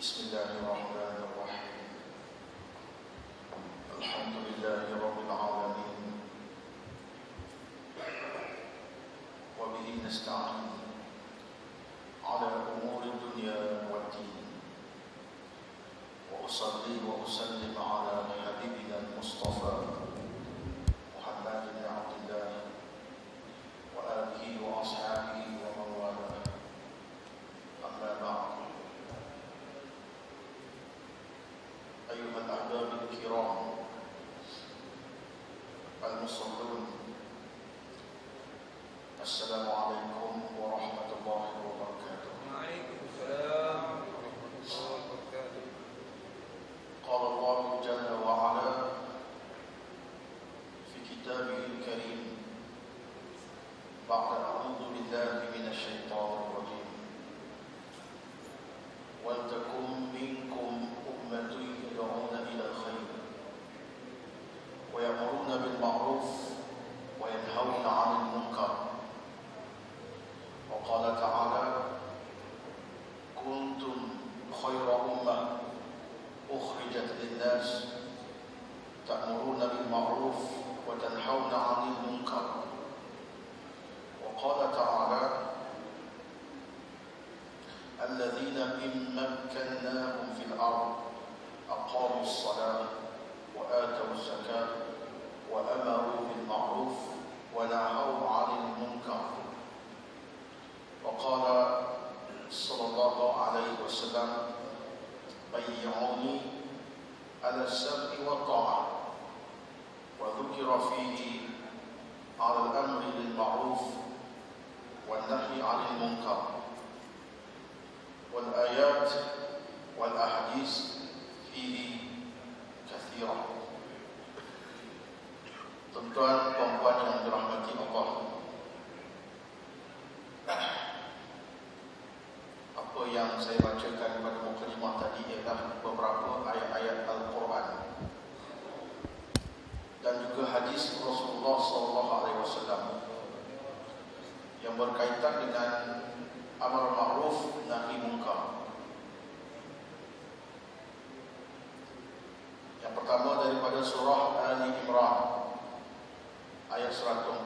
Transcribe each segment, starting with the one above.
Bismillahirrahmanirrahim. Alhamdulillahirabbil alamin. Wa bihi nasta'in ala umuri dunya waddin. Wa usalli wa usallim ala habibina al-Mustafa Muhammad bin Abdullah wa alihi wa ashabihi wa man walah. Amma ba'd. أيها الأحباب الكرام المصلون، السلام عليكم ورحمة الله وبركاته. وعليكم السلام ورحمة الله وبركاته. قال الله جل وعلا في كتابه الكريم بعد أعوذ بالله من الشيطان الرجيم: ولتكن منكم أمة يدعون إلى الخير ويأمرون بالمعروف وينهون عن المنكر. وقال تعالى: كنتم خير أمة أخرجت للناس تأمرون بالمعروف وتنهون عن المنكر. وقال تعالى: الذين إن مكناهم في الأرض أقاموا الصلاة وآتوا الزكاة وأمروا بالمعروف ونهوا عن المنكر. وقال صلى الله عليه وسلم: بيعوني على السمع والطاعة. وذكر فيه على الأمر بالمعروف والنهي عن المنكر. والآيات والأحاديث فيه كثيرة. Tuan-tuan, puan-puan yang dirahmati Allah, apa yang saya bacakan pada mukadimah tadi ialah beberapa ayat-ayat Al-Quran dan juga hadis Rasulullah SAW yang berkaitan dengan amar ma'ruf nahi munkar. Yang pertama daripada surah Ali Imran ayat 104.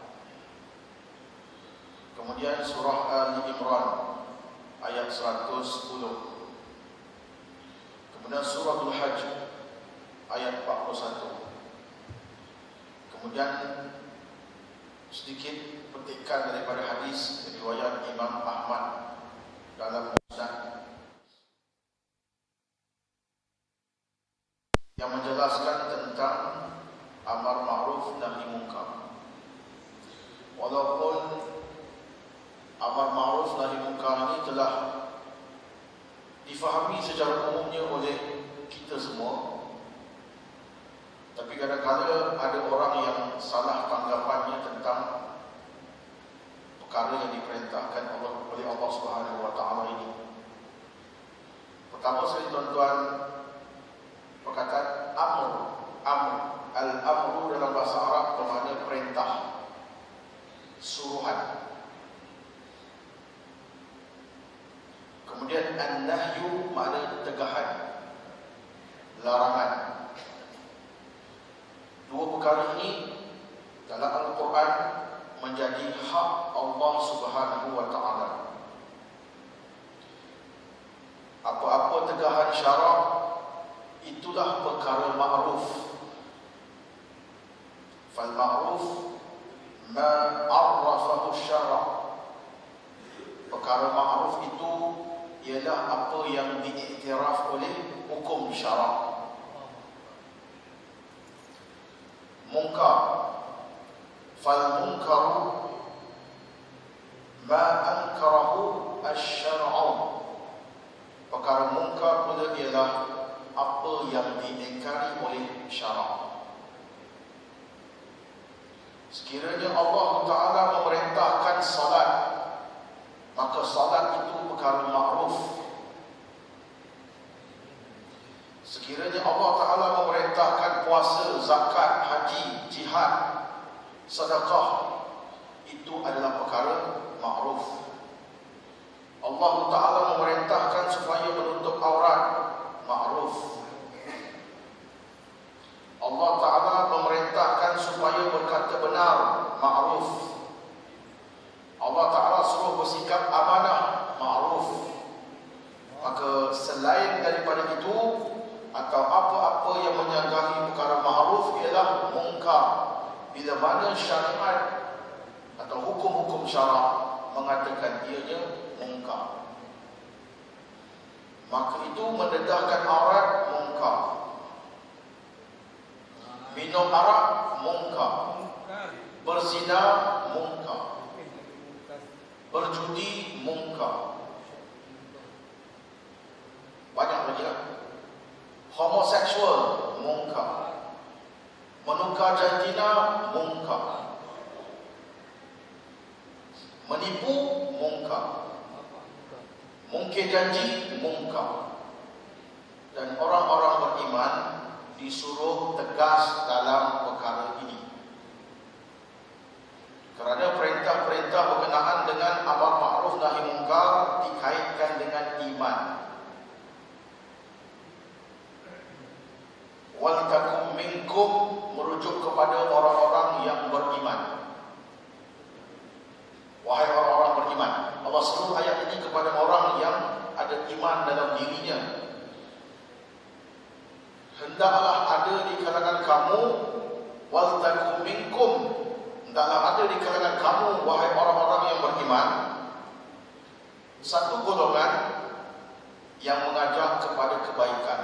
Kemudian surah Ali Imran ayat 110. Kemudian surah Al-Hajj ayat 41. Kemudian sedikit petikan daripada hadis riwayat Imam Ahmad dalam Musnad yang menjelaskan tentang amar ma'ruf nahi munkar. Walaupun amar ma'ruf nahi munkar ini telah difahami secara umumnya oleh kita semua, tapi kadang-kadang ada orang yang salah tanggapannya tentang perkara yang diperintahkan oleh Allah Subhanahu wa taala ini. Pertama sekali, tuan-tuan, perkataan amr, al-amru dalam bahasa Arab bermakna perintah, suruhan. Kemudian an-nahyu makna tegahan, larangan. Dua perkara ini dalam Al-Quran menjadi hak Allah Subhanahu wa taala. Apa-apa tegahan syarak itulah perkara ma'ruf. Fal ma'ruf ma arrafahu syarak. Perkara ma'ruf itu ialah apa yang diiktiraf oleh hukum syarak. Munkar, fal munkaru ma ankarahu asy-syar'u. Perkara munkar pula ialah apa yang diingkari oleh syarak. Sekiranya Allah Ta'ala memerintahkan salat, maka salat itu perkara ma'ruf. Sekiranya Allah Ta'ala memerintahkan puasa, zakat, haji, jihad, sedekah, itu adalah perkara ma'ruf. Allah Ta'ala memerintahkan supaya menutup aurat, ma'ruf. Allah Ta'ala memerintahkan supaya berkata benar, ma'ruf. Allah Ta'ala suruh bersikap amanah, ma'ruf. Maka selain daripada itu, atau apa-apa yang menyanggahi perkara ma'ruf ialah mungkar. Bila mana syariat atau hukum-hukum syarak mengatakan ianya mungkar, maka itu mendedahkan aurat, mungkar. Minum arak, mungkar. Berzina, mungkar. Berjudi, mungkar. Banyak lagi lah. Homoseksual, mungkar. Menukar jantina, mungkar. Menipu, mungkar. Mungkir janji, mungkar. Dan orang-orang beriman disuruh tegas dalam perkara ini. Kerana perintah-perintah berkenaan dengan amar ma'ruf nahi mungkar dikaitkan dengan iman. Wal takum minkum merujuk kepada orang-orang yang beriman. Wahai orang-orang beriman. Allah seru ayat ini kepada orang yang ada iman dalam dirinya. Hendaklah ada di kalangan kamu, wal takum minkum, hendaklah ada di kalangan kamu, wahai orang-orang yang beriman, satu golongan yang mengajak kepada kebaikan.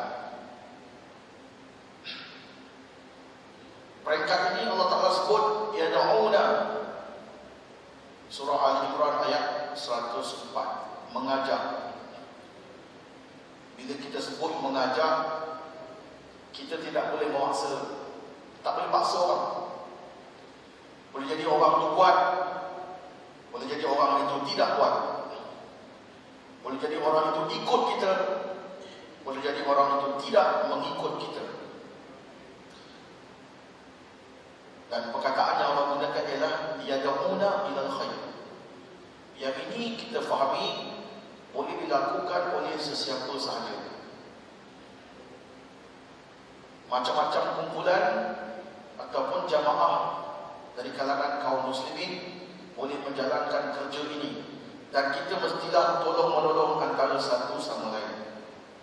Peringkat ini Allah Ta'ala sebut yad'una, surah Al-Imran ayat 104, mengajak. Bila kita sebut mengajak, kita tidak boleh memaksa. Tak boleh paksa orang. Boleh jadi orang itu kuat, boleh jadi orang itu tidak kuat. Boleh jadi orang itu ikut kita, boleh jadi orang itu tidak mengikut kita. Dan perkataan yang Allah gunakan ialah yad'una ilal khair. Yang ini kita fahami boleh dilakukan oleh sesiapa sahaja. Macam-macam kumpulan ataupun jamaah dari kalangan kaum muslimin boleh menjalankan kerja ini, dan kita mestilah tolong-menolong antara satu sama lain.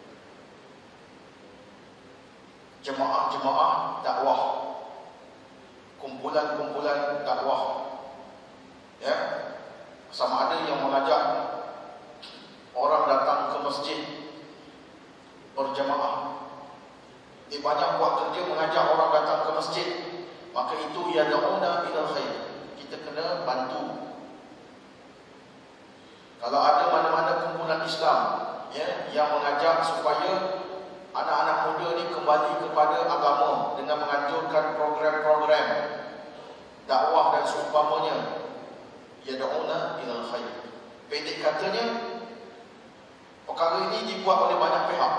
Jemaah-jemaah dakwah, kumpulan-kumpulan dakwah, ya, sama ada yang mengajak orang datang ke masjid berjemaah. Dia banyak buat kerja mengajak orang datang ke masjid, maka itu yad'una ilal khair. Kita kena bantu. Kalau ada mana-mana kumpulan Islam, ya, yang mengajak supaya anak-anak muda ni kembali kepada agama dengan menganjurkan program-program dakwah dan seumpamanya, yad'una ilal khair. Pendek katanya, perkara ini dibuat oleh banyak pihak.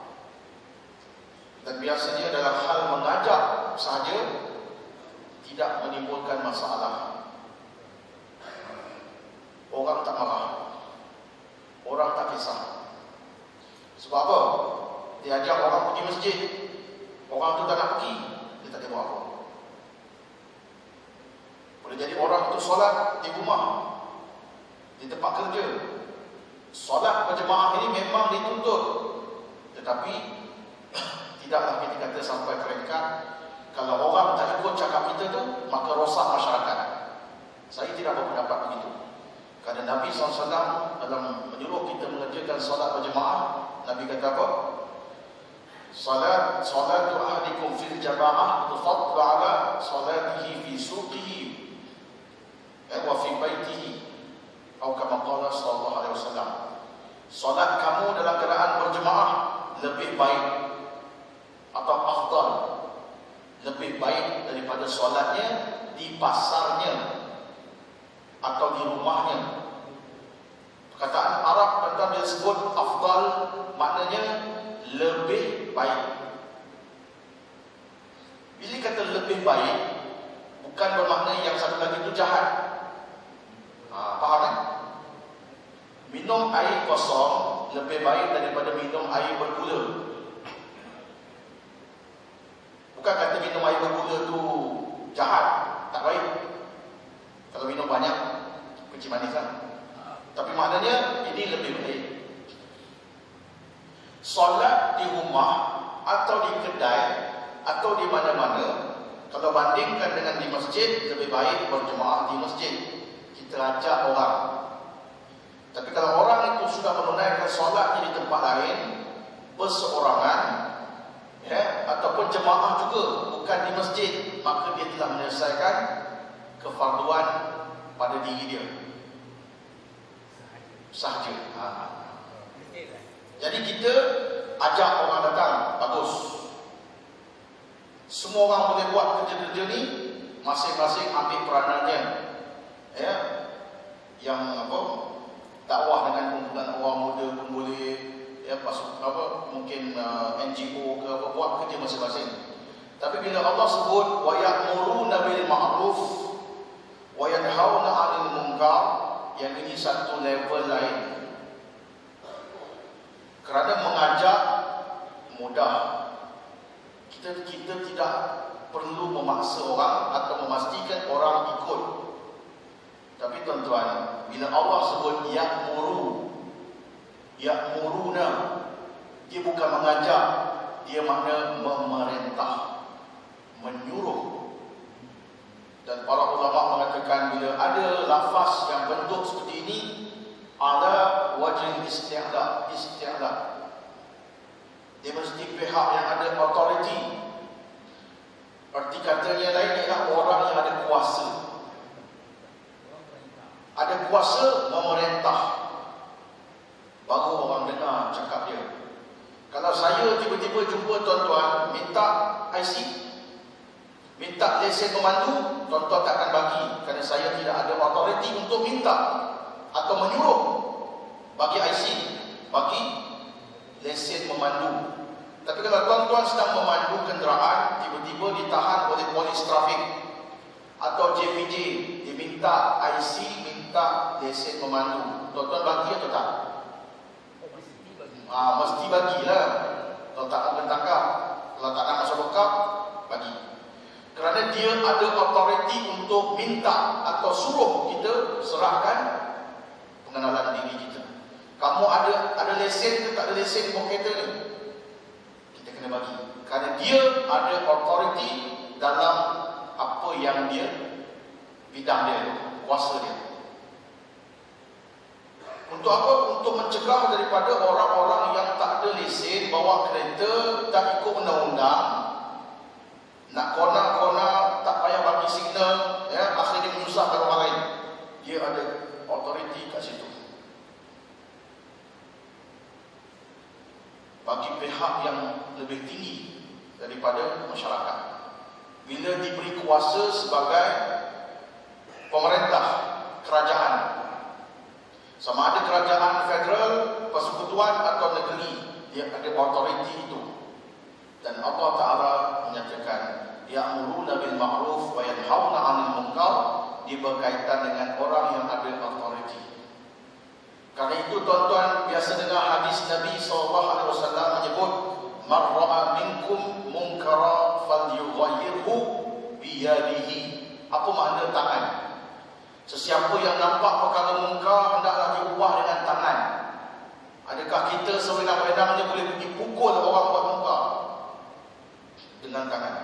Dan biasanya dalam hal mengajak sahaja tidak menimbulkan masalah. Orang tak marah, orang tak kisah. Sebab apa? Dia ajak orang pergi masjid, orang tu tak nak pergi, dia tak ada buat apa. Boleh jadi orang tu solat di rumah, di tempat kerja. Solat berjemaah ini memang dituntut, tetapi tidaklah kita kata sampai peringkat kalau orang tak ikut cakap kita tu, maka rosak masyarakat. Saya tidak berpendapat begitu. Kerana Nabi SAW dalam menyuruh kita mengerjakan solat berjemaah, Nabi kata apa? Salatu ahlikum fil jamaah tufadlu ala salatihi fi suqihi wa fi baitihi, atau kama qala sallallahu alaihi wasallam. Solat kamu dalam keadaan berjemaah lebih baik atau afdal, lebih baik daripada solatnya di pasarnya atau di rumahnya. Perkataan Arab tentang dia sebut afdal maknanya lebih baik. Bila kata lebih baik, bukan bermakna yang satu lagi itu jahat. Faham kan? Minum air kosong lebih baik daripada minum air bergula. Bukan kata minum air bergula tu jahat, tak baik. Kalau minum banyak, kecil manis lah. Tapi maknanya ini lebih baik. Solat di rumah atau di kedai atau di mana-mana, kalau bandingkan dengan di masjid, lebih baik berjemaah di masjid. Kita ajak orang. Tapi kalau orang itu sudah menunaikan solatnya di tempat lain, berseorangan, ya, ataupun jemaah juga, bukan di masjid, maka dia telah menyelesaikan kefarduan pada diri dia sahaja. Jadi kita ajak orang datang, bagus. Semua orang boleh buat kerja-kerja ni, masing-masing ambil peranannya. Ya, yang dakwah dengan kumpulan orang muda pun boleh, ya, mungkin NGO ke apa, buat kerja masing-masing. Tapi bila Allah sebut wa ya'muruna bil ma'ruf wa yanhauna 'anil munkar, yang ini satu level lain. Kerana mengajak mudah. Kita tidak perlu memaksa orang atau memastikan orang ikut. Tapi tuan-tuan, bila Allah sebut ya'muruna, dia bukan mengajak, dia makna memerintah, menyuruh. Dan para ulama mengatakan bila ada lafaz yang bentuk seperti ini, ala wajh isti'la, dia mesti pihak yang ada authority. Arti katanya lain ialah orang yang ada kuasa. Ada kuasa memerintah, baru orang dengar cakap dia. Kalau saya tiba-tiba jumpa tuan-tuan minta IC, minta lesen memandu, tuan-tuan tak akan bagi, kerana saya tidak ada authority untuk minta atau menyuruh bagi IC, bagi lesen memandu. Tapi kalau tuan-tuan sedang memandu kenderaan, tiba-tiba ditahan oleh polis trafik atau JPJ, diminta IC, minta lesen memandu, tuan-tuan bagi atau tak? Mesti bagilah. Kalau tak nak bertangkap, kalau tak nak masuk bekap, bagi. Kerana dia ada authority untuk minta atau suruh kita serahkan pengenalan diri kita. Kamu ada lesen ke tak ada lesen bawa kereta ni? Kita kena bagi. Kerana dia ada authority dalam apa yang dia, bidang dia, kuasa dia. Untuk apa? Untuk mencegah daripada orang-orang yang tak ada lesen bawa kereta, tak ikut undang-undang, nak kona-kona, tak payah bagi signal, ya, akhirnya menyusahkan orang lain. Dia ada authority kat situ. Bagi pihak yang lebih tinggi daripada masyarakat, bila diberi kuasa sebagai pemerintah, kerajaan, sama ada kerajaan federal, persekutuan atau negeri, dia ada authority itu. Dan Allah Ta'ala menyatakan ya'muruna bil ma'ruf wa yanhauna 'anil munkar, dia berkaitan dengan orang yang ada authority. Karena itu tuan-tuan biasa dengar hadis Nabi SAW menyebut man ra'a minkum munkara falyughayyirhu biyadihi. Apa makna tangan? Sesiapa yang nampak perkara mungkar, hendaklah diubah dengan tangan. Adakah kita sewenang-wenangnya boleh pergi pukul orang buat mungkar? Dengan tangan.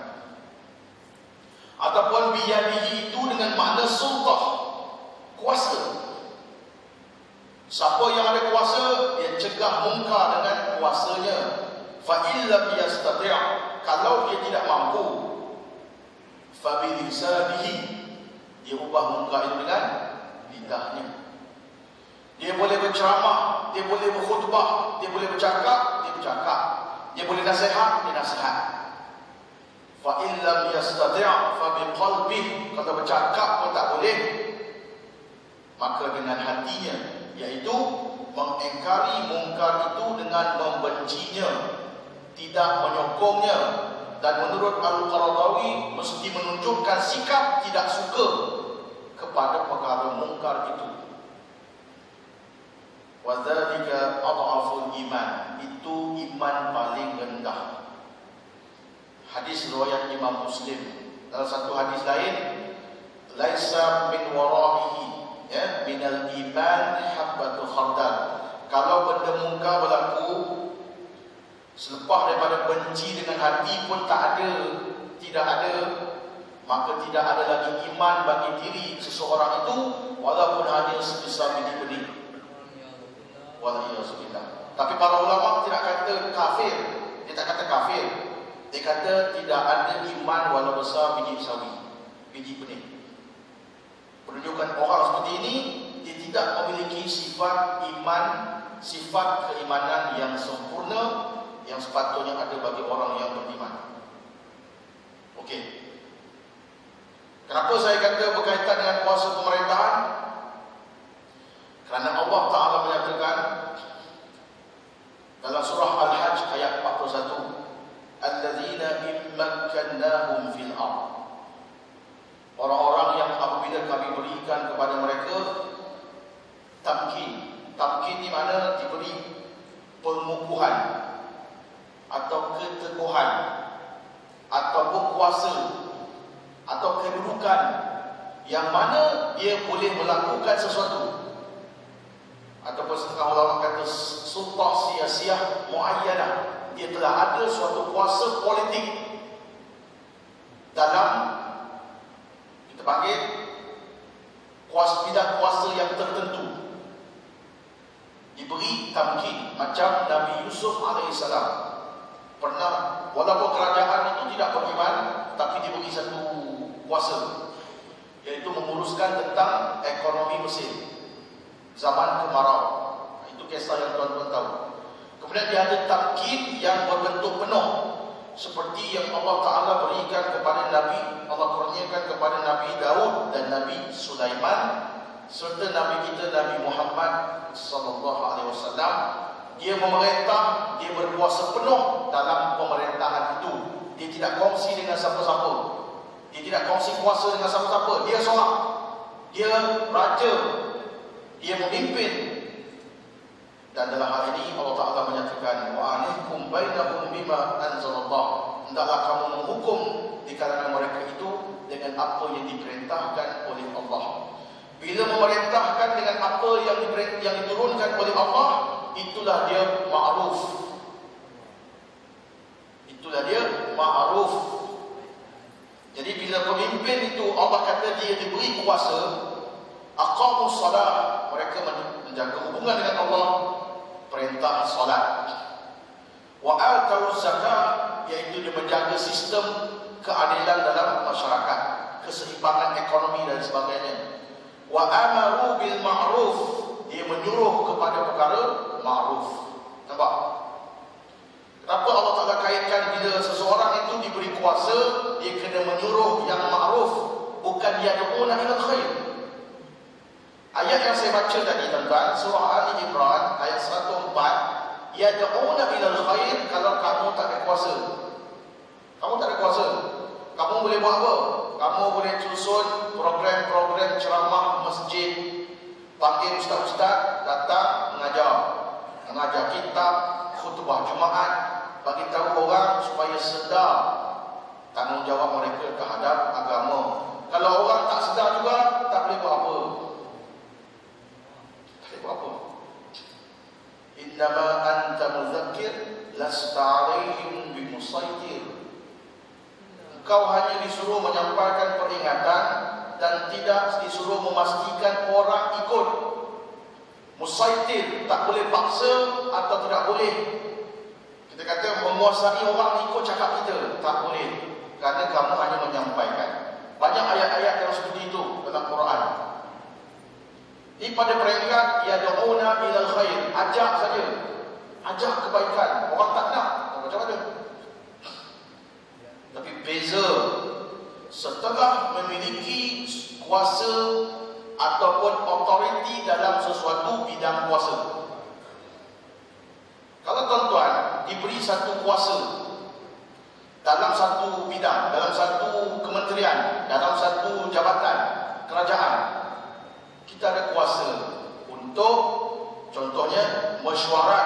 Ataupun biyadihi itu dengan makna sultah, kuasa. Siapa yang ada kuasa, dia cegah mungkar dengan kuasanya. Fa illam yastati', kalau dia tidak mampu, fa bi lisanihi, dia ubah mungkar itu dengan lidahnya. Dia boleh berceramah, dia boleh berkhutbah, dia boleh bercakap, dia bercakap. Dia boleh nasihat, dia nasihat. Fa illam yastati' fa biqalbih, kalau bercakap pun tak boleh, maka dengan hatinya, iaitu mengingkari mungkar itu dengan membencinya, tidak menyokongnya. Dan menurut Al-Qaradawi mesti menunjukkan sikap tidak suka kepada perkara mungkar itu. Wadzalika adhaful iman. Itu iman paling rendah. Hadis riwayat Imam Muslim. Dalam satu hadis lain, laisa min wara'ihi ya minal iman habbatu khardal. Kalau benda muka berlaku selepas daripada benci dengan hati pun tidak ada, maka tidak ada lagi iman bagi diri seseorang itu walaupun hanya sebesar biji benih. Waliyahzubillah. Tapi para ulama tidak kata kafir. Dia tak kata kafir. Dia kata tidak ada iman walau besar biji sawi, biji benih. Menunjukkan orang seperti ini dia tidak memiliki sifat iman, sifat keimanan yang sempurna yang sepatutnya ada bagi orang yang beriman. Okey. Kenapa saya kata berkaitan dengan kuasa pemerintahan? Kerana Allah Ta'ala menyatakan dalam surah Al-Hajj ayat 41, alladzina immakkannahum fil ardh. Orang-orang yang apabila kami berikan kepada mereka tamkin. Tamkin di mana diberi pengukuhan atau keteguhan ataupun kuasa atau kedudukan yang mana dia boleh melakukan sesuatu, ataupun setengah ulama kata sultah siyasiyah muayyanah. Dia telah ada suatu kuasa politik dalam, kita panggil kuasa, bidang kuasa yang tertentu, diberi tamkin. Macam Nabi Yusuf alaihissalam pernah, walaupun kerajaan itu tidak beriman, tapi diberi satu kuasa, iaitu menguruskan tentang ekonomi Mesir zaman kemarau. Itu kisah yang tuan-tuan tahu. Kemudian dia ada tamkin yang berbentuk penuh, seperti yang Allah Ta'ala berikan kepada Nabi, Allah kurniakan kepada Nabi Daud dan Nabi Sulaiman, serta Nabi kita Nabi Muhammad sallallahu alaihi wasallam. Dia memerintah, dia berkuasa penuh dalam pemerintahan itu. Dia tidak kongsi dengan siapa-siapa. Dia tidak kongsi kuasa dengan siapa-siapa. Dia seorang. Dia raja. Dia memimpin. Dan dalam hal ini Allah Ta'ala menyatakan wa anihkum bainahum bima anzalallah. Hendaklah kamu menghukum di kalangan mereka itu dengan apa yang diperintahkan oleh Allah. Bila memerintahkan dengan apa yang diturunkan oleh Allah, itulah dia ma'ruf. Itulah dia ma'ruf. Jadi bila pemimpin itu Allah kata dia diberi kuasa, aqamus salat, mereka menjaga hubungan dengan Allah, perintah salat. Wa atau zakat, iaitu dia menjaga sistem keadilan dalam masyarakat, keseimbangan ekonomi dan sebagainya. Wa amaru bil ma'ruf, dia menyuruh kepada perkara ma'ruf. Nampak? Kenapa Allah Ta'ala kaitkan bila seseorang itu diberi kuasa, dia kena menyuruh yang ma'ruf, bukan yad'una ilal khair. Ayat yang saya baca tadi tuan-tuan, surah Ali Imran ayat 104, yad'una ilal khair. Kalau kamu tak ada kuasa, kamu tak ada kuasa, kamu boleh buat apa? Kamu boleh susun program-program ceramah masjid, panggil ustaz-ustaz datang mengajar kitab, khutbah Jumaat, bagi tahu orang supaya sedar tanggungjawab mereka terhadap agama. Kalau orang tak sedar juga, tak boleh buat apa. Tak boleh buat apa. Innama anta muzakkir lasta 'alaihim bimusaitir. Kau hanya disuruh menyampaikan peringatan dan tidak disuruh memastikan orang ikut. Musaitir, tak boleh paksa atau tidak boleh kita kata menguasai orang ikut cakap kita, tak boleh, kerana kamu hanya menyampaikan. Banyak ayat-ayat yang seperti itu dalam Quran. Ini pada peringkat yad'una ilal khair, ajak saja, ajak kebaikan. Orang tak nak, macam mana? Tapi beza setelah memiliki kuasa ataupun otoriti dalam sesuatu bidang kuasa. Kalau tuan-tuan diberi satu kuasa dalam satu bidang, dalam satu kementerian, dalam satu jabatan kerajaan, kita ada kuasa untuk, contohnya mesyuarat.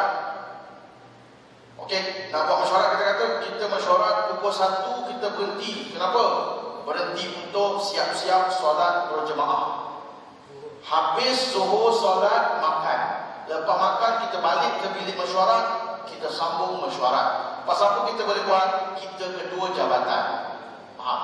Okey, nak buat mesyuarat, kita kata kita mesyuarat pukul 1 kita berhenti. Kenapa? Berhenti untuk siap-siap solat berjemaah. Habis zuhur solat makan. Lepas makan kita balik ke bilik mesyuarat, kita sambung mesyuarat. Pasal apa kita boleh buat? Kita ketua jabatan. Faham?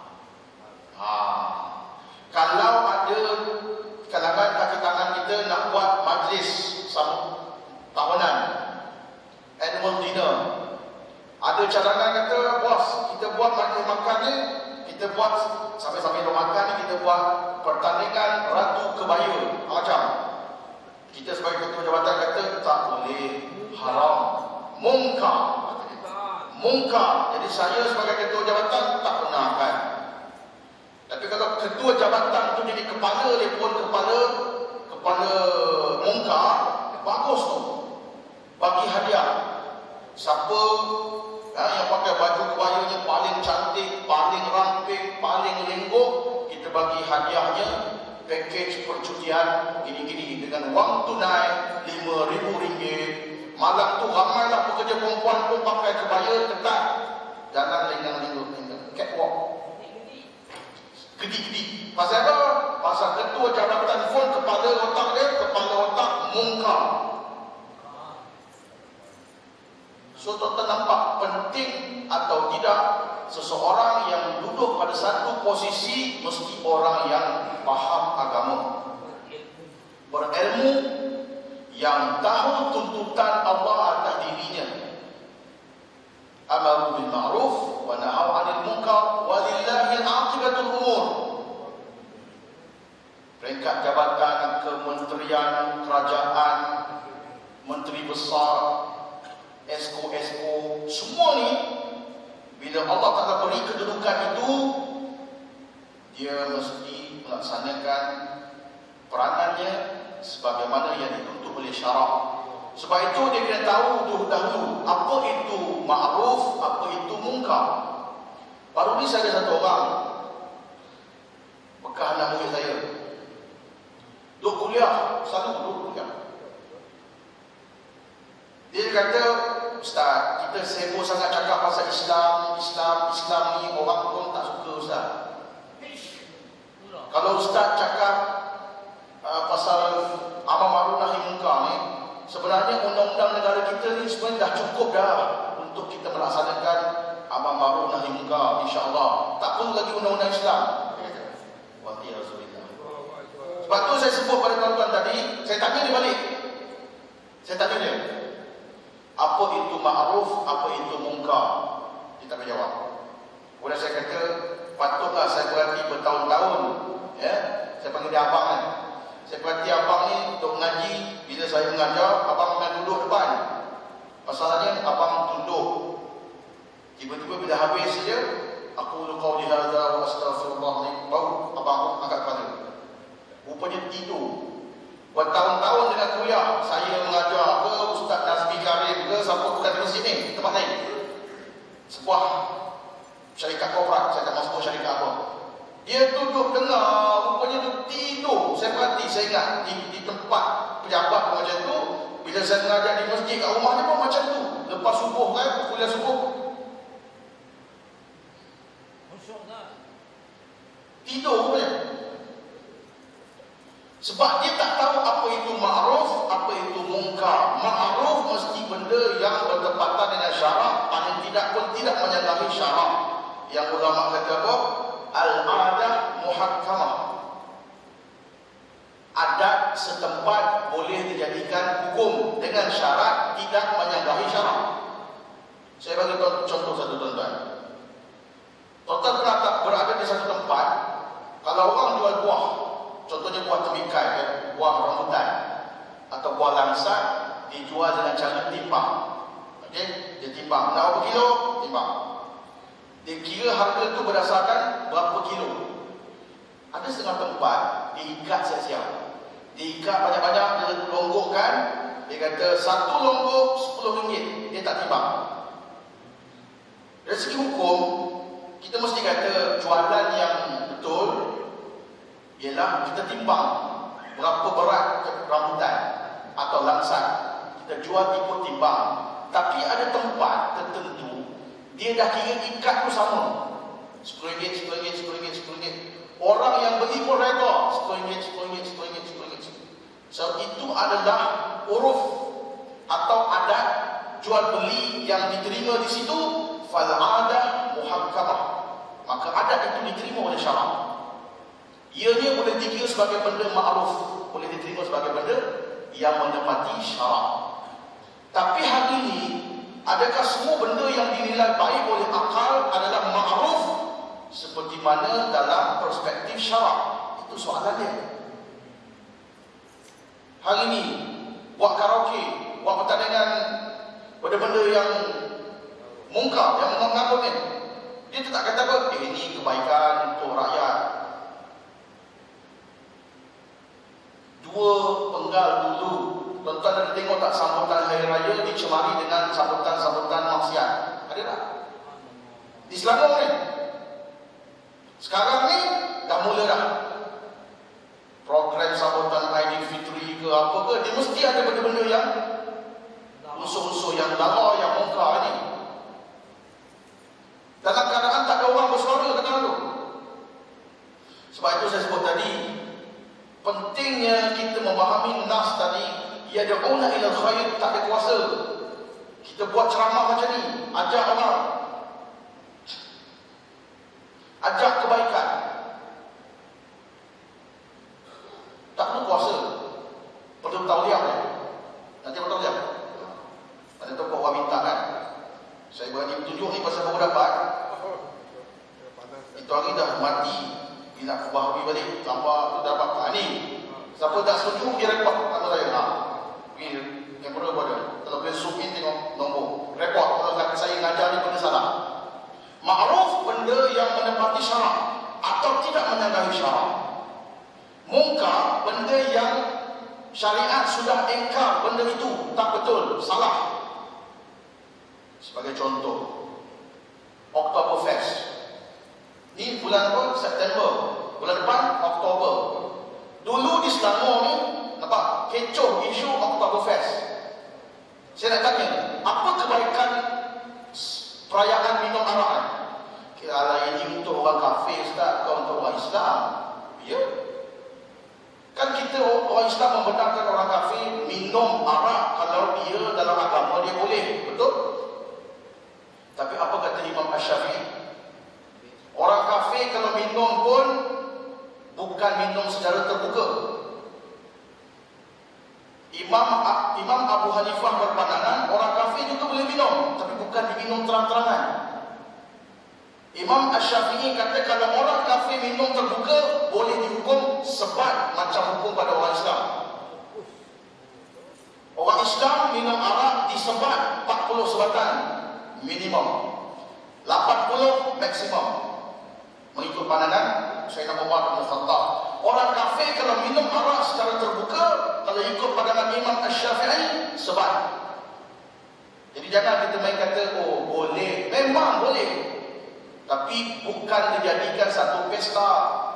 Kalau ada kalangan kaki tangan kita nak buat majlis tahunan, annual dinner, ada cadangan kata, bos, kita buat majlis makan ni, kita buat sambil-sambil makan ni, kita buat pertandingan Ratu Kebaya. Macam kita sebagai ketua jabatan kata tak boleh, haram, mungkar. Jadi saya sebagai ketua jabatan tak benarkan. Tapi kalau ketua jabatan tu jadi kepala dia pun kepala mungkar, bagus tu. Bagi hadiah. Siapa yang pakai baju kebayanya paling cantik, paling ramping, paling lenggok, kita bagi hadiahnya package percutian gini-gini dengan wang tunai RM5,000. Malam tu ramailah pekerja perempuan pun pakai kebaya ketat, jalan lenggang-lenggang, catwalk, gedi-gedi. Pasal apa? Pasal ketua jabatan pun kepala otak mungkar. So tuan-tuan nampak penting atau tidak seseorang yang duduk pada satu posisi mesti orang yang faham agama, berilmu, yang tahu tuntutan Allah atas dirinya. Amaru bil ma'ruf wa nahaw 'anil munkar walillahi aqibatul umur. Peringkat jabatan, kementerian, kerajaan, menteri besar, esko, semua ni bila Allah Ta'ala beri kedudukan itu, dia mesti melaksanakan peranannya sebagaimana yang dituntut oleh syarak. Sebab itu dia kena tahu dahulu apa itu ma'ruf, apa itu mungkar. Baru ni saya ada satu orang bekas anak murid saya, duduk kuliah, selalu duduk kuliah. Dia kata, Ustaz, kita sibuk sangat cakap pasal Islam ni, orang pun tak suka Ustaz. Kalau Ustaz cakap pasal amar ma'ruf nahi munkar ni, sebenarnya undang-undang negara kita ni sebenarnya dah cukup dah untuk kita melaksanakan amar ma'ruf nahi munkar, insya-Allah. Tak perlu lagi undang-undang Islam. Wahai Rasulullah. Sebab tu saya sebut pada tuan-tuan tadi, saya tanya dia balik. Saya tanya dia, apa itu ma'ruf, apa itu munkar? Dia tak jawab. Kemudian saya kata, patutlah saya berhenti bertahun-tahun. Ya, saya panggil dia abang kan. Saya perhati abang ni untuk mengaji. Bila saya mengajar, abang akan duduk depan. Masalahnya abang tunduk. Tiba-tiba bila habis saja, aku qauli hadza wa astaghfirullah, baru abang pun angkat kepala. Rupanya tidur. Bertahun-tahun dengan kuliah, saya mengajar ke Ustaz Nazmi Karim ke siapa, bukan di masjid ni, tempat lain. Sebuah syarikat korporat, saya tak masuk syarikat apa. Dia duduk dengar, rupanya tu tidur. Saya perhati, saya ingat di tempat pejabat pun macam tu. Bila saya mengajar di masjid kat rumah dia pun macam tu. Lepas subuh kan, kuliah subuh, tidur rupanya. Sebab dia tak tahu apa itu ma'ruf, apa itu mungkar. Ma'ruf mesti benda yang bertepatan dengan syarak, paling tidak pun tidak menyalahi syarak. Yang ulama kata apa? Al-adah muhakkamah. Adat setempat boleh dijadikan hukum dengan syarat tidak menyalahi syarak. Saya bagi contoh satu tuan-tuan. Tuan-tuan pernah tak berada di satu tempat, kalau orang jual buah, contohnya buah temikai, buah rambutan atau buah langsat, dijual dengan cara timbang. Okey, dia timbang berapa kilo, timbang. Dia kira harga itu berdasarkan berapa kilo. Ada setengah tempat diikat siap-siap, diikat banyak-banyak, dia longgokkan. Dia kata satu longgok RM10, dia tak timbang. Dari segi hukum, kita mesti kata jualan yang betul ialah kita timbang berapa berat rambutan atau langsat. kita jual ikut timbang. Tapi ada tempat tertentu dia dah kira ikat tu sama. RM10, RM10. Orang yang beli pun reda RM10. So itu adalah uruf atau adat jual beli yang diterima di situ. Fal adah muhakkamah, maka adat itu diterima oleh syarak. Ianya boleh dikira sebagai benda ma'ruf, boleh diterima sebagai benda yang menepati syarak. Tapi hari ini, adakah semua benda yang dinilai baik oleh akal adalah ma'ruf seperti mana dalam perspektif syarak? Itu soalan dia. Hari ini buat karaoke, buat pertandingan benda-benda yang mungkar, yang mengamuk ni, dia tak kata apa, ini kebaikan untuk rakyat. Dua penggal dulu, tuan-tuan ada tengok tak sambutan hari raya dicemari dengan sambutan-sambutan maksiat? Ada tak? Di Selangor ni. Sekarang ni dah mula dah. Program sambutan Aidilfitri ke apa ke, dia mesti ada benda-benda yang unsur-unsur yang lara, yang mungkar ni. Dalam keadaan tak ada orang bersuara kata tu. Sebab itu saya sebut tadi, pentingnya kita memahami nas tadi, yad'una ila khair, tak ada kuasa. Kita buat ceramah macam ni, ajak orang, ajak kebaikan, tak perlu kuasa. Perlu tauliah kan? Nanti apa tauliah? Ada tokoh orang minta kan? Saya bagi petunjuk ni pasal baru dapat. Itu hari dah mati, dia nak kubah habis balik, tambah tu dah dapat. Ni siapa tak setuju dia report kata saya. Pergi kamera pun ada. Kalau boleh zoom in tengok nombor. Report kalau kata saya ngajar ni benda salah. Ma'ruf benda yang menepati syarak atau tidak menyalahi syarak. Mungkar benda yang syariat sudah engkar, benda itu tak betul, salah. Sebagai contoh, Oktoberfest. Ni bulan apa? September. Bulan depan Oktober. Dulu di Selangor ni nampak kecoh isu Oktoberfest. Saya nak tanya, apa kebaikan perayaan minum arak ni? Kira ini untuk orang kafir Ustaz, atau untuk orang Islam? Ya. Kan kita orang Islam membenarkan orang kafir minum arak kalau dia dalam agama dia boleh, betul? Tapi apa kata Imam Asy-Syafi'i? Orang kafir kalau minum pun bukan minum secara terbuka. Imam Abu Hanifah berpandangan orang kafir juga boleh minum, tapi bukan diminum terang-terangan. Imam Asy-Syafi'i kata kalau orang kafir minum terbuka boleh dihukum sebat macam hukum pada orang Islam. Orang Islam minum arak disebat 40 sebatan minimum, 80 maksimum, mengikut pandangan Sayyidina Umar bin Khattab. Orang kafir kalau minum arak secara terbuka, kalau ikut pandangan Imam Asy-Syafi'i, sebat. Jadi jangan kita main kata, oh boleh, memang boleh, tapi bukan dijadikan satu pesta.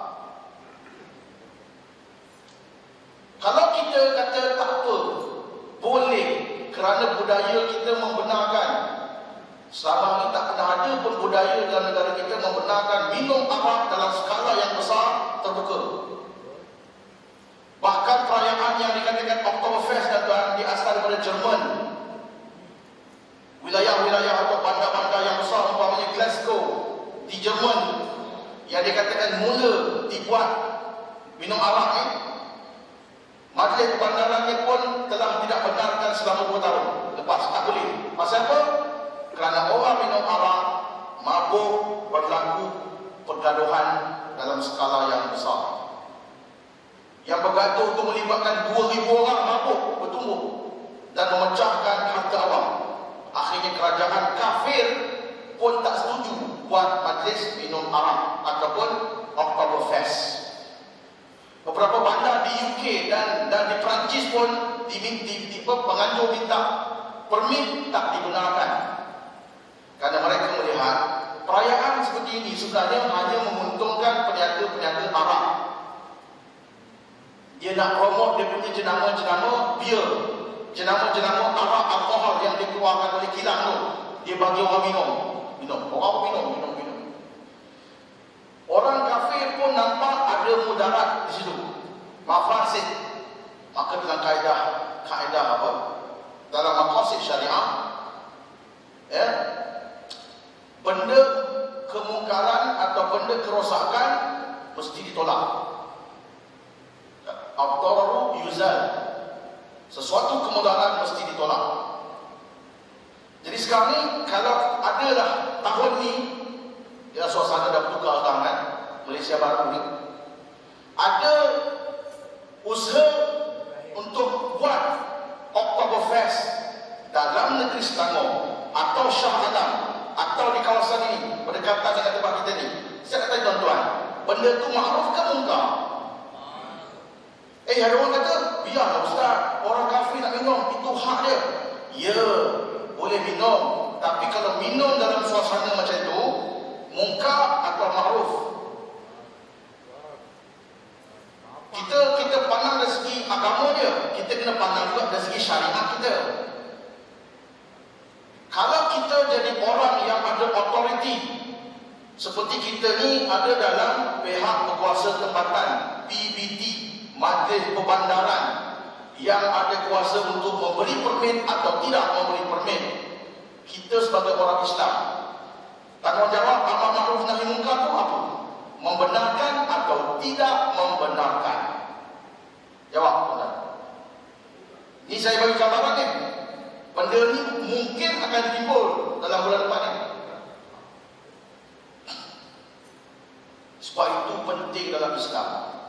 Kalau kita kata tak apa, boleh, kerana budaya kita membenarkan. Selama ini tak pernah ada pun budaya dalam negara kita membenarkan minum arak dalam skala yang besar terbuka. Bahkan perayaan yang dikatakan Oktoberfest dan diasal daripada Jerman, wilayah-wilayah atau bandar-bandar yang besar umpamanya Glasgow di Jerman, yang dikatakan mula dibuat minum arak ni, majlis perbandarannya pun telah tidak benarkan selama 2 tahun lepas, tak boleh. Pasal apa? Kerana orang minum arak, mabuk, berlaku pergaduhan dalam skala yang besar. Yang bergaduh itu melibatkan 2,000 orang mabuk bertumbuk dan memecahkan harta awam. Akhirnya kerajaan kafir pun tak setuju buat majlis minum arak ataupun Oktoberfest. Beberapa bandar di UK dan di Perancis pun penganjur minta permit, tak dibenarkan. Kerana mereka melihat perayaan seperti ini sebenarnya hanya menguntungkan peniaga-peniaga arak. Dia nak promote dia punya jenama-jenama bir, jenama-jenama arak alkohol yang dikeluarkan oleh kilang tu, dia bagi orang minum. Orang minum. Orang kafir pun nampak ada mudarat di situ, mafasid. Maka dalam kaedah apa? Dalam maqasid syariah, benda kemungkaran atau benda kerosakan mesti ditolak. Ad-dararu yuzal. Sesuatu kemudaran mesti ditolak. Jadi sekarang ni kalau adalah tahun ni, ya suasana dah bertukar sekarang kan, Malaysia baru ni, ada usaha untuk buat Oktoberfest dalam negeri Selangor atau Shah Alam atau di kawasan ini berdekatan dengan tempat kita ni. Saya kata tuan-tuan, benda tu makruf ke mungkar? Ada orang kata, biarlah ustaz, orang kafir nak minum, itu hak dia. Ya, boleh minum, tapi kalau minum dalam suasana macam itu, mungkar atau makruf? Kita pandang dari segi agama dia, kita kena pandang juga dari segi syariat kita. Kalau kita jadi orang yang ada authority, seperti kita ni ada dalam pihak berkuasa tempatan, PBT, Majlis Perbandaran, yang ada kuasa untuk memberi permit atau tidak memberi permit. Kita sebagai orang Islam, tanggungjawab amar ma'ruf nahi munkar itu apa? Membenarkan atau tidak membenarkan? Jawab tuan. Ini saya bagi gambaran ni. Benda ni mungkin akan timbul dalam bulan depan ni. Sebab itu penting dalam Islam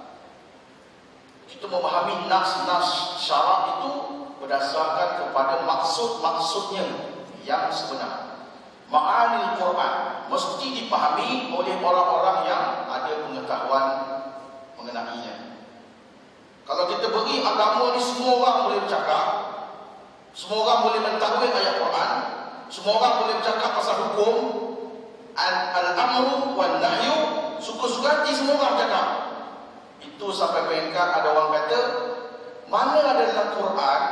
kita memahami nas-nas syarak itu berdasarkan kepada maksud-maksudnya yang sebenar. Ma'anil Quran mesti dipahami oleh orang-orang yang ada pengetahuan mengenainya. Kalau kita beri agama ni, semua orang boleh bercakap, semua orang boleh mentakwil ayat Quran, semua orang boleh bercakap pasal hukum, al-amru wal nahyu, suka-suka hati semua orang bercakap. Itu sampai peringkat ada orang kata, mana ada dalam Quran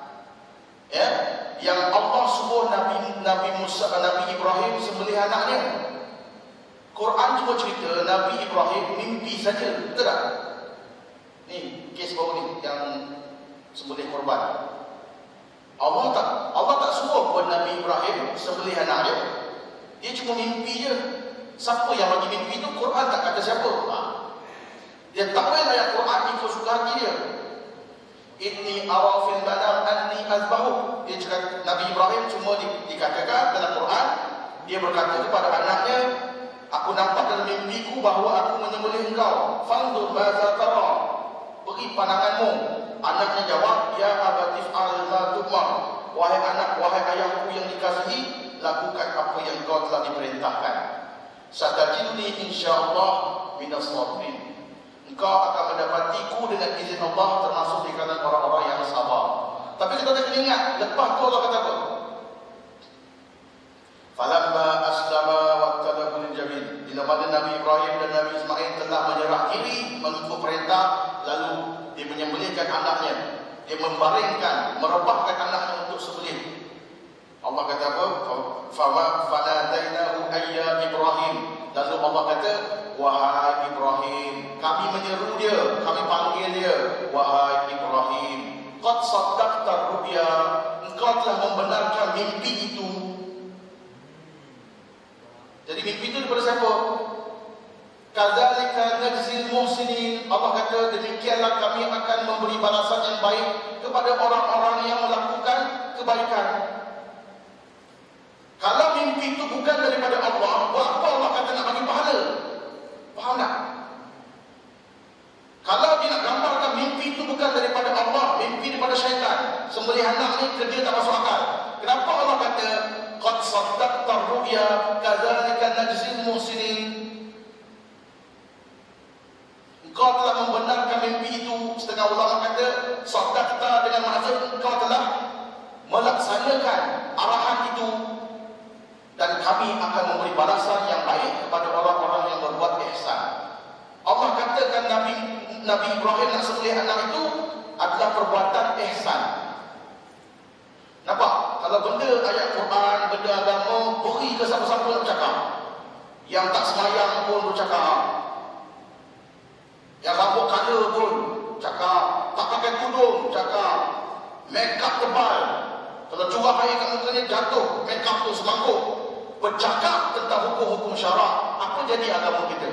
yang Allah suruh Nabi Musa, Nabi Ibrahim sembelih anaknya. Quran cuma cerita Nabi Ibrahim mimpi saja, betul tak? Ni kes baru ni yang sembelih korban. Allah tak suruh pun Nabi Ibrahim sembelih anaknya. Dia cuma mimpi je. Siapa yang bagi mimpi tu? Quran tak kata siapa. Dia takwil ayat Quran ikut suka hati dia. Inni ara fil manam anni azbahu. Dia cakap Nabi Ibrahim cuma dikatakan dalam Quran, dia berkata kepada anaknya, aku nampak dalam mimpiku bahawa aku menyembelih engkau. Fanzur madza tara. Beri pandanganmu. Anaknya jawab, ya abati fa'al ma tu'mar. Wahai anak, wahai ayahku yang dikasihi, lakukan apa yang kau telah diperintahkan. Satajiduni insyaallah minas sabirin. Engkau akan mendapatiku dengan izin Allah termasuk di kalangan orang-orang yang sabar. Tapi kita kena ingat, lepas tu Allah kata apa? Falamma aslama wattabahu lil-jabin. Bila mana Nabi Ibrahim dan Nabi Ismail telah menyerah diri mengikut perintah, lalu dia menyembelihkan anaknya, dia membaringkan, merebahkan anaknya untuk sembelih. Allah kata apa? Fanadainahu ayya Ibrahim. Lalu Allah kata, wahai Ibrahim, kami menyeru dia, kami panggil dia, wahai Ibrahim, qad saddaqta ru'ya, engkau telah membenarkan mimpi itu. Jadi mimpi itu daripada siapa? Kadzalika najzil muhsinin. Allah kata, demikianlah kami akan memberi balasan yang baik kepada orang-orang yang melakukan kebaikan. Kalau mimpi itu bukan daripada Allah, buat apa Allah kata nak bagi pahala? Faham tak? Kalau dia nak gambarkan mimpi itu bukan daripada Allah, mimpi daripada syaitan, sembelih anak ni kerja tak masuk akal. Kenapa Allah kata qad saddaqta ru'ya kadzalika najzil muhsinin? Engkau telah membenarkan mimpi itu. Setengah ulama kata saddaqta dengan maksud engkau telah melaksanakan arahan itu, dan kami akan memberi balasan yang baik kepada orang-orang yang berbuat ihsan. Allah katakan Nabi Ibrahim nak sembelih anak itu adalah perbuatan ihsan. Kalau benda ayat Quran, benda agama, beri ke siapa-siapa nak bercakap. Yang tak semayang pun bercakap. Yang rambut colour pun cakap. Tak pakai tudung cakap. Make up tebal. Kalau curah air kat mukanya jatuh, make up tu semangkuk. Bercakap tentang hukum-hukum syarak. Apa jadi agama kita?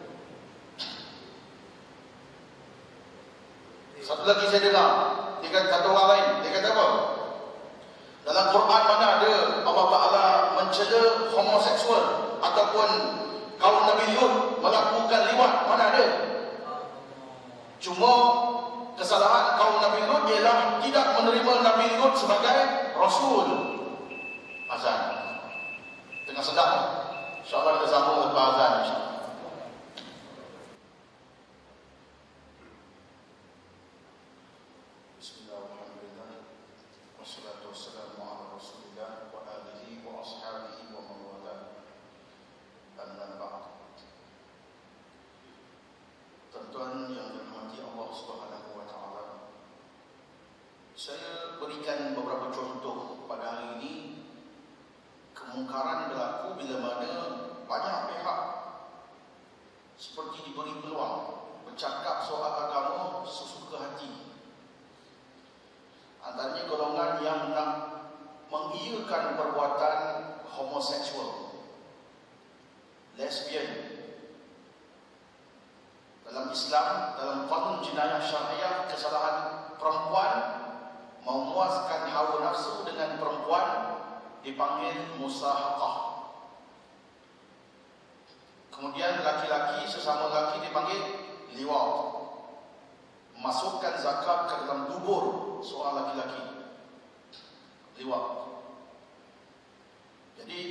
Satu lagi saya dengar, dia kata satu orang lain, dia kata apa? Dalam Quran mana ada Allah Ta'ala mencela homoseksual ataupun kaum Nabi Lut melakukan liwat? Mana ada? Cuma kesalahan kaum Nabi Lut ialah tidak menerima Nabi Lut sebagai Rasul. Azan tengah sedap. InsyaAllah kita sambung lepas azan, insyaAllah. Tuan yang dirahmati Allah Subhanahu wa taala. Saya berikan beberapa contoh pada hari ini. Kemungkaran berlaku bila mana banyak pihak seperti diberi peluang bercakap soal agama sesuka hati. Antaranya golongan yang nak mengiyakan perbuatan homoseksual, lesbian. Dalam Islam, dalam kanun jenayah syariah, kesalahan perempuan memuaskan hawa nafsu dengan perempuan dipanggil musahaqah. Kemudian laki-laki sesama laki dipanggil liwat. Masukkan zakat ke dalam dubur seorang laki-laki, liwat. Jadi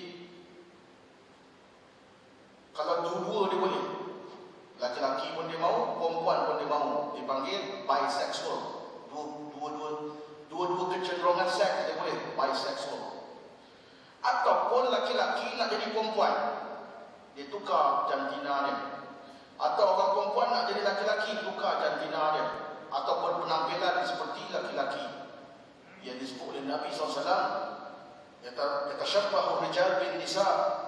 kalau dua-dua dia boleh, laki-laki pun dia mahu, perempuan pun dia mahu, dipanggil bisexual. Dua-dua kecenderungan seks dia boleh, bisexual. Ataupun laki-laki nak jadi perempuan, dia tukar jantina dia. Atau orang perempuan nak jadi laki-laki, tukar jantina dia. Ataupun penampilan seperti laki-laki. Yang disebut oleh Nabi SAW, yatashabbahu rijal bin nisa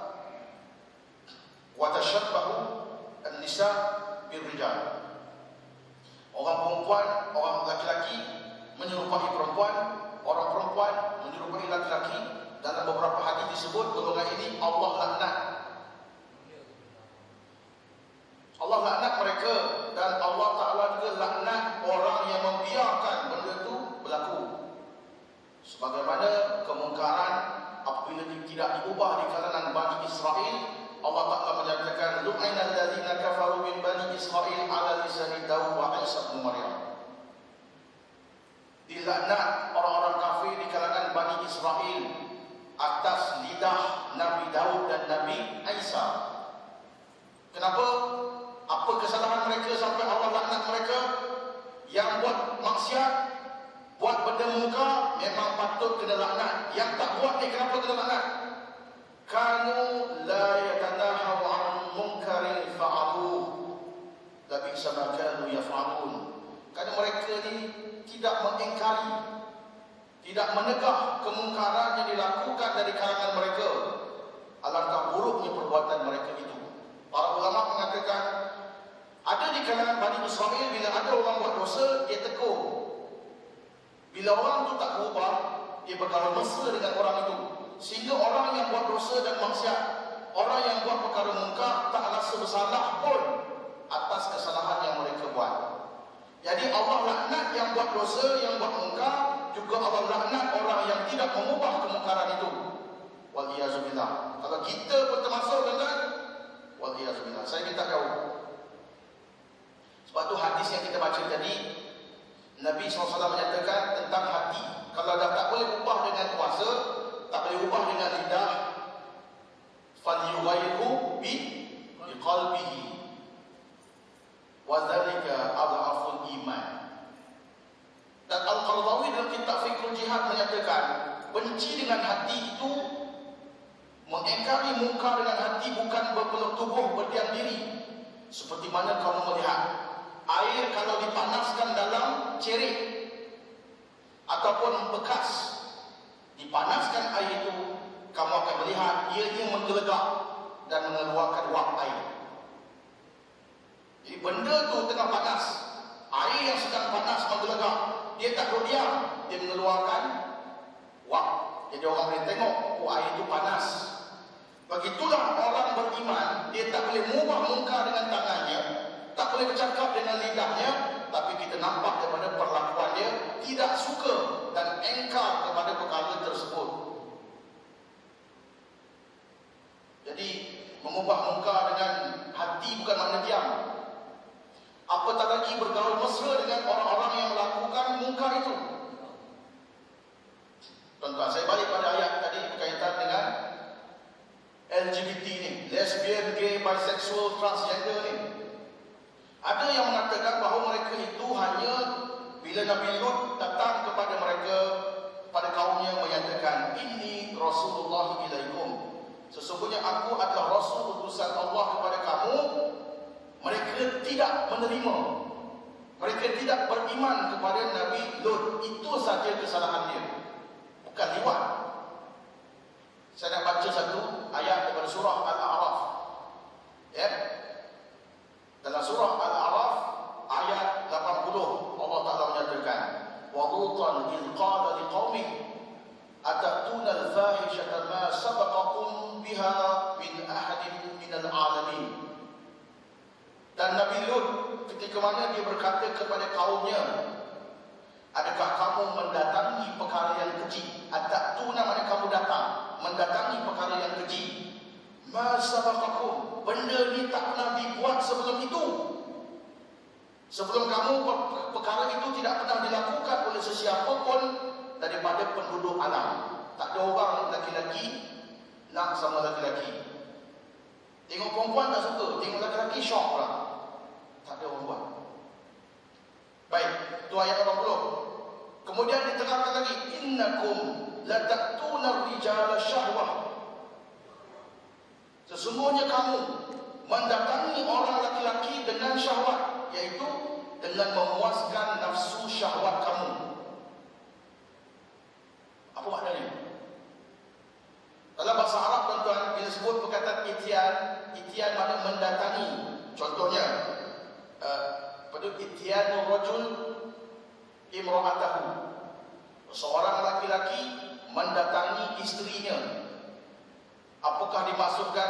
wa tashabbahu an-nisa bil rijal. Orang perempuan, orang laki-laki menyerupai perempuan, orang perempuan menyerupai laki-laki. Dalam beberapa hadis disebut golongan ini Allah laknat. Allah laknat mereka, dan Allah Ta'ala juga laknat orang yang membiarkan benda itu berlaku. Sebagaimana kemungkaran apabila tidak diubah di kalangan Bani Israel, Allah Ta'ala menyatakan lu'ina alladzina kafaru min Bani Israel ala lisani Daud wa Isa bin Maryam. Dilaknat orang-orang kafir di kalangan Bani Israel atas lidah Nabi Daud dan Nabi Isa. Kenapa? Apa kesalahan mereka sampai Allah laknat mereka? Yang buat maksiat, buat benda muka, memang patut kena laknat. Yang tak buat ni kenapa kena laknat? Kanu la yatanahaw an munkarin fa'aluh labi'sa ma kanu yaf'alun. Kerana mereka ni tidak mengingkari, tidak menegah kemungkaran yang dilakukan dari kalangan mereka. Alangkah buruknya perbuatan mereka itu. Para ulama mengatakan, ada di kalangan Bani Israel bila ada orang buat dosa, dia tegur. Bila orang tu tak berubah, dia bergaul mesra dengan orang itu. Sehingga orang yang buat dosa dan maksiat, orang yang buat perkara mungkar, tak rasa bersalah pun atas kesalahan yang mereka buat. Jadi Allah laknat yang buat dosa, yang buat mungkar. Juga Allah laknat orang yang tidak mengubah kemungkaran itu. Waliyazubillah. Kalau kita pun termasuk dengan waliyazubillah. Saya minta jauh. Sebab tu hadis yang kita baca tadi, Nabi SAW menyatakan tentang hati. Kalau dah tak boleh ubah dengan kuasa, tak boleh ubah dengan lidah, falyughayyirhu biqalbihi wa dzalika adhaful iman. Dan Al-Qaradawi dalam kitab Fiqhul Jihad menyatakan, benci dengan hati itu, mengingkari mungkar dengan hati bukan berpeluk tubuh berdiam diri. Seperti mana kamu melihat air kalau dipanaskan dalam cerik ataupun bekas, Dipanaskan air itu, kamu akan melihat ianya menggelegak dan mengeluarkan wap air. Jadi benda tu tengah panas, air yang sedang panas menggelegak, dia tak duduk diam, dia mengeluarkan wap. Jadi orang boleh tengok, oh air itu panas. Begitulah orang beriman, dia tak boleh mengubah muka dengan tangannya, tak boleh bercakap dengan lidahnya, tapi kita nampak daripada perlakuan dia tidak suka dan engkar kepada perkara tersebut. Jadi mengubah muka dengan hati bukan makna diam. Apatah lagi bergaul mesra dengan orang-orang yang melakukan muka itu. Tuan-tuan, saya balik pada ayat tadi berkaitan dengan LGBT ni, lesbian, gay, bisexual, transgender ni. Ada yang mengatakan bahawa mereka itu hanya bila Nabi Lut datang kepada mereka, pada kaumnya menyatakan, "Inni Rasulullah ilaikum." Sesungguhnya aku adalah Rasul utusan Allah kepada kamu. Mereka tidak menerima. Mereka tidak beriman kepada Nabi Lut. Itu saja kesalahan dia. Bukan liwat. Saya nak baca satu ayat daripada surah Al-A'raf. Ya. Dalam surah Al-A'raf ayat 80 Allah Ta'ala menyatakan, "Wa Lutan idh qala liqaumihi atatuna al-fahishata ma sabaqakum biha min ahadin minal alamin." Dan Nabi Lut ketika mana dia berkata kepada kaumnya, adakah kamu mendatangi perkara yang keji? Atatuna makna kamu datang, mendatangi perkara yang keji. Ma sabaqakum, benda ni tak pernah dibuat sebelum itu. Sebelum kamu, perkara itu tidak pernah dilakukan oleh sesiapa pun daripada penduduk alam. Tak ada orang lelaki-lelaki nak sama lelaki-lelaki. Tengok perempuan tak suka, tengok lelaki-lelaki syok pula. Tak ada orang buat. Baik, itu ayat 80. Kemudian diterangkan lagi, "Innakum lata'tuna ar-rijala syahwah." Sesungguhnya kamu mendatangi orang laki-laki dengan syahwat, iaitu dengan memuaskan nafsu syahwat kamu. Apa maknanya? Dalam bahasa Arab, tuan-tuan, bila sebut perkataan itian, itian makna mendatangi. Contohnya, pada itianur rajul imra'atahu, seorang laki-laki mendatangi isterinya. Apakah dimaksudkan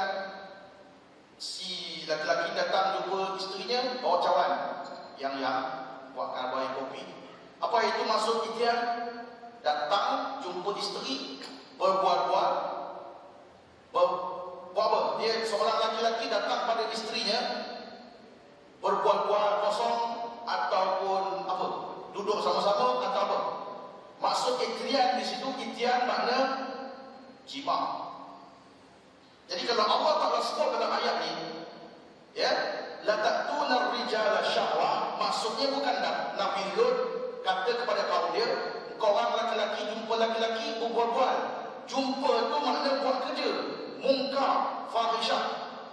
si laki-laki datang jumpa isterinya bawa cawan yang buatkan bayi kopi? Apa itu maksud itian? Datang jumpa isteri, berbuat-buat, buat apa? Dia seorang laki-laki datang pada isterinya, berbuat-buat kosong ataupun apa? Duduk sama-sama atau apa? Maksud itian di situ, itian makna jima. Jadi kalau Allah Ta'ala sebut dalam ayat ni, ya, la ta'tuna ar-rijala syahwa, maksudnya bukan Nabi Lut kata kepada kaum dia, kau orang laki-laki jumpa laki-laki berbual-bual. Jumpa tu makna buat kerja, mungkar, fahishah.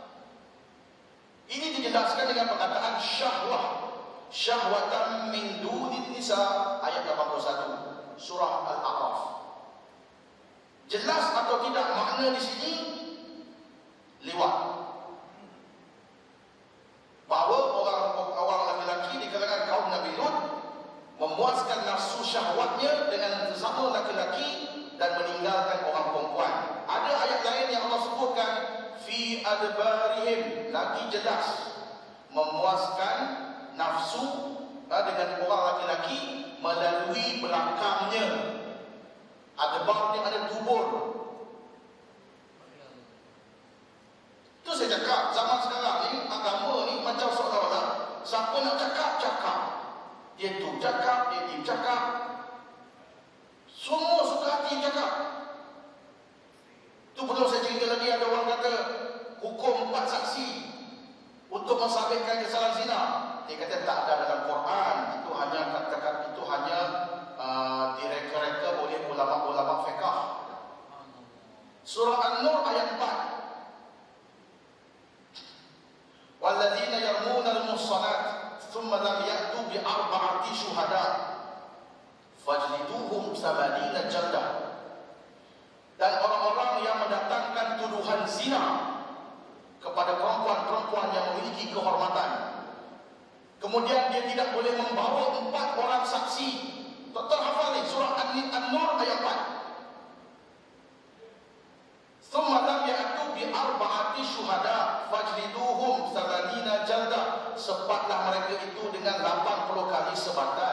Ini dijelaskan dengan perkataan syahwah, syahwatan min dunin nisa, ayat 81 surah Al-A'raf. Jelas atau tidak makna di sini liwat, bahawa orang laki-laki di kalangan kaum Nabi Lut memuaskan nafsu syahwatnya dengan sesama laki-laki dan meninggalkan orang perempuan. Ada ayat lain yang Allah sebutkan fi adbarihim, lagi jelas memuaskan nafsu dengan orang laki-laki melalui belakangnya. Adbar ni ada dubur. Itu saya cakap, zaman sekarang ni agama ni macam seolah-olah siapa nak cakap, cakap. Dia tu cakap, dia ni cakap. Semua suka hati cakap. Itu belum saya cerita lagi, ada orang kata hukum 4 saksi untuk mensabitkan kesalahan zina. Dia kata tak ada dalam Quran. Itu hanya katakan, itu hanya direka-reka oleh ulama-ulama fiqh. Surah An-Nur ayat 4. وَالَّذِينَ يَرْمُونَ الْمُحْصَنَاتِ ثُمَّ لَمْ يَأْتُوا بِأَرْبَعَةِ شُهَدَاءَ فَاجْلِدُوهُمْ 80 جَلْدَةً Kemudian dia tidak boleh membawa 4 orang saksi. Tuan-tuan hafal ni surah An-Nur ayat 4. Thumma lam ya'tu bi arba'ati syuhada fajliduhum 80 jaldah. Sebatlah mereka itu dengan 80 kali sebatan.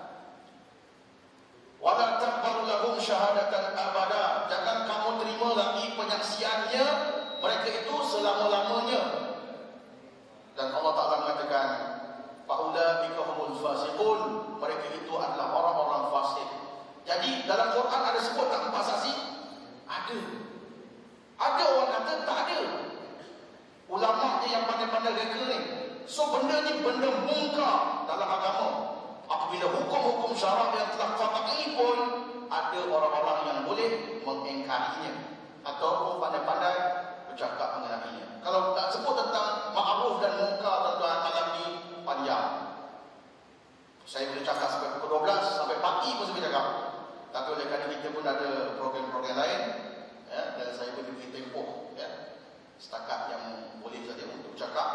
Wala taqbalu lahum syahadatan abada. Jangan kamu terima lagi penyaksiannya mereka itu selama-lamanya. Dan Allah Ta'ala mengatakan, faulaika humul fasiqun, mereka itu adalah orang-orang fasik. Jadi dalam Quran ada sebut tak 4 saksi? Ada. Ada orang kata tak ada. Ulama je yang pandai-pandai reka ni. So benda ni benda mungkar dalam agama. Apabila hukum-hukum syarak yang telah qat'i pun ada orang-orang yang boleh mengingkarinya ataupun pandai-pandai bercakap mengenainya. Kalau tak sebut tentang ma'ruf dan munkar, tuan-tuan, malam ni panjang. Saya boleh cakap sampai pukul 12, sampai pagi pun saya boleh cakap. Tapi oleh kerana kita pun ada program-program lain, ya, dan saya pun diberi tempoh, ya, setakat yang boleh saja untuk bercakap.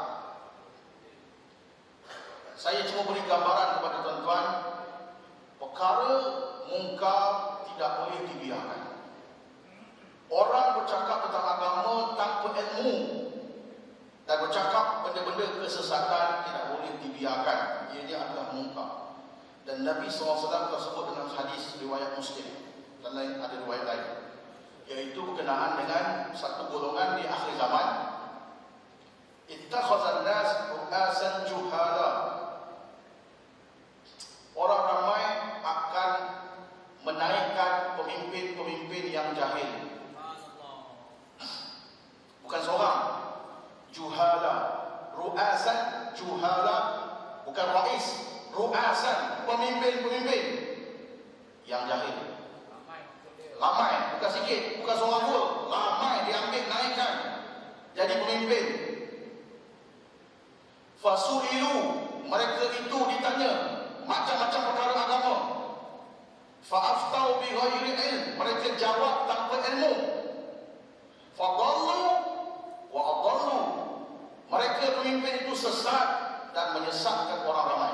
Saya cuma beri gambaran kepada tuan-tuan, perkara mungkar tidak boleh dibiarkan. Orang bercakap tentang agama tanpa ilmu dan bercakap benda-benda kesesatan tidak boleh dibiarkan. Ia adalah mungkar. Dan Nabi SAW telah sebut dalam hadis riwayat Muslim dan lain, ada riwayat lain, iaitu berkenaan dengan satu golongan di akhir zaman. Ittakhazan nas ru'asan juhala. Orang ramai akan menaikkan pemimpin-pemimpin yang jahil. Bukan seorang. Juhala. Ru'asan juhala. Bukan rais. Ru'asan. Pemimpin-pemimpin yang jahil. Ramai. Bukan sikit. Bukan seorang dua. Ramai diambil naikkan jadi pemimpin. Fasu'ilu. Mereka itu ditanya macam-macam perkara agama. Fa'aftau bi ghairi ilm. Mereka jawab tanpa ilmu. Fadallu wa adallu. Mereka pemimpin itu sesat dan menyesatkan orang ramai.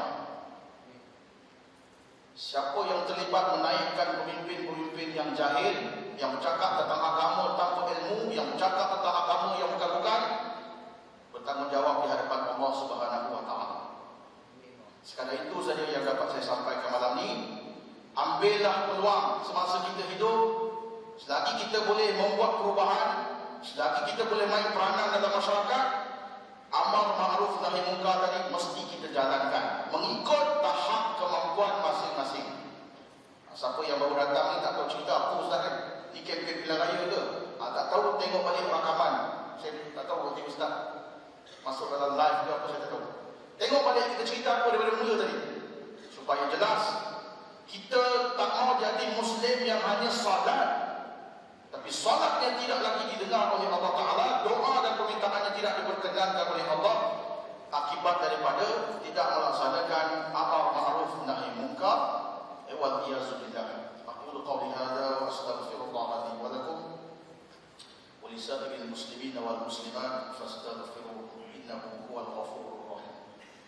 Siapa yang terlibat menaikkan pemimpin-pemimpin yang jahil, yang bercakap tentang agama tanpa ilmu, yang bercakap tentang agama yang bukan-bukan, bertanggungjawab di hadapan Allah Subhanahu wa Ta'ala. Sekadar itu saja yang dapat saya sampaikan malam ni. Ambillah peluang semasa kita hidup. Selagi kita boleh membuat perubahan, selagi kita boleh main peranan dalam masyarakat, amar ma'ruf nahi munkar tadi mesti kita jalankan mengikut tahap kemampuan masing-masing. Siapa yang baru datang ni tak tahu cerita apa ustaz kan? Ni kempen pilihan raya ke? Tak tahu, tengok balik rakaman. Saya tak tahu nanti ustaz masuk dalam live ke apa, saya tak tahu. Tengok balik kita cerita apa daripada mula tadi, supaya jelas. Kita tak mau jadi Muslim yang hanya salat, tapi salat yang tidak lagi didengar oleh Allah Ta'ala, doa dan permintaannya tidak diperkenankan oleh Allah, akibat daripada tidak melaksanakan amar ma'ruf nahi munkar. Wal iyyazu billah. Aqulu qawli hadza wa astaghfirullah li wa lakum wa li sa'iril muslimin wal muslimat fastaghfiruhu innahu huwal ghafurur rahim.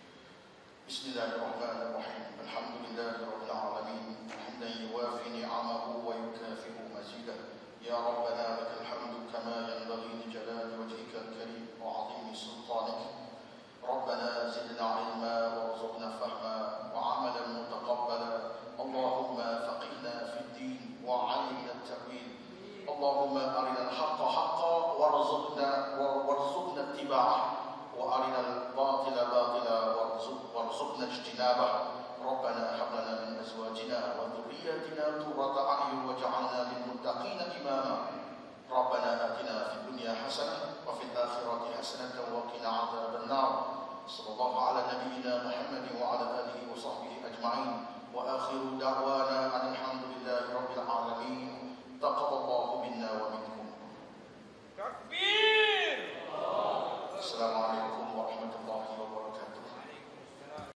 Bismillahirrahmanirrahim. Alhamdulillahi rabbil alamin. Hamdan yuwafi ni'amahu wa yukafi'u mazidah. Ya Rabbana lakal hamdu kama yanbaghi li jalali wajhika al-karim wa 'azimi sultanik. Rabbana zidna 'ilma warzuqna fahma wa 'amalan mutaqabbala. Allahumma faqihna fid din wa 'allimna at-ta'wil. Allahumma arina al-haqqa haqqan warzuqna ittiba'ah wa arina al-batila batila warzuqna ijtinabah. Rabbana hab lana min azwajina wa dhurriyyatina qurrata a'yun waj'alna lil muttaqina imama. Rabbana atina fid dunya hasanah wa fil akhirati hasanah wa qina 'adzaban nar. Sallallahu ala nabiyyina Muhammadin wa ala